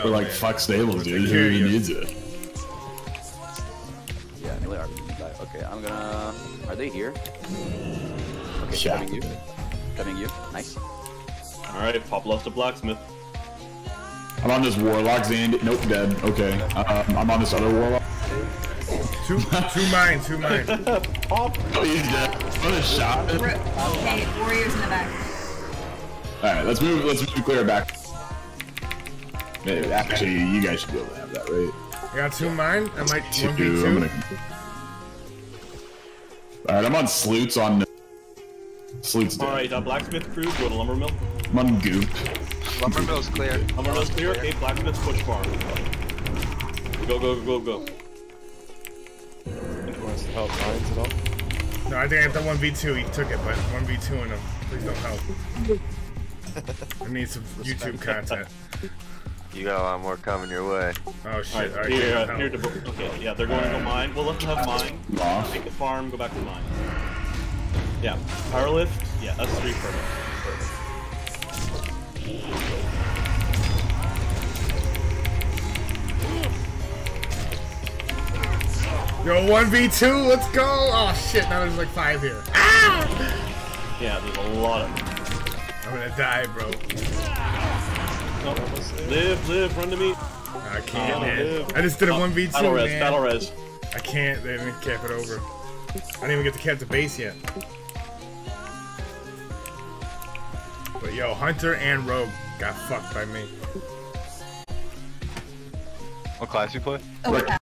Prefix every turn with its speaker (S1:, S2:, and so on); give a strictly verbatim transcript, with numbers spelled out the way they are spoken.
S1: No,
S2: We're like,
S1: man.
S2: fuck stables, dude.
S1: Take care
S2: Who
S1: of you.
S2: needs it?
S3: Yeah, melee R P G guy. Okay, I'm gonna. Are they here? Okay,
S2: Yeah.
S3: coming you. Coming you. Nice.
S4: Alright, pop loves the blacksmith.
S2: I'm on this warlock, Zandy. Nope, dead. Okay. Um, I'm on this other warlock.
S1: Two, two mine, two mine.
S4: Pop!
S2: Oh, he's dead. What a shot.
S5: Okay, warriors in the back.
S2: Alright, let's move, let's move clear back. Maybe, actually, you guys should be able to have that, right?
S1: I got two mine. I might one v
S2: Two, I'm
S1: two.
S2: gonna... Alright, I'm on Sleuts on... Sleuts dead.
S4: Alright, uh, blacksmith crew, go to lumber mill.
S2: I'm on Goop.
S6: Lumber mill's clear.
S4: Lumber mill's clear. Okay, blacksmith push farm. Go, go, go, go.
S7: Anyone wants to help mines at all?
S1: No, I think I have the one v two. He took it, but one v two in him. Please don't help. I need some YouTube content.
S6: You got a lot more coming your way.
S1: Oh shit!
S4: Alright,
S1: Alright,
S4: here,
S1: help.
S4: uh, here to okay, yeah, they're going to go mine. We'll let them have mine.
S2: Off.
S4: Take the farm, go back to mine. Yeah, power lift. Yeah, that's three perfect. Perfect.
S1: Yo, one v two. Let's go! Oh shit! Now there's like five here. Ah!
S4: Yeah, there's a lot of them.
S1: I'm gonna die, bro.
S4: No, live, live, run to me.
S1: I can't,
S4: Oh,
S1: man.
S4: live.
S1: I just did a one v two,
S4: Battle res,
S1: man.
S4: battle res.
S1: I can't. They didn't cap it over. I didn't even get to cap the base yet. But yo, Hunter and Rogue got fucked by me.
S6: What class you play?
S5: Oh,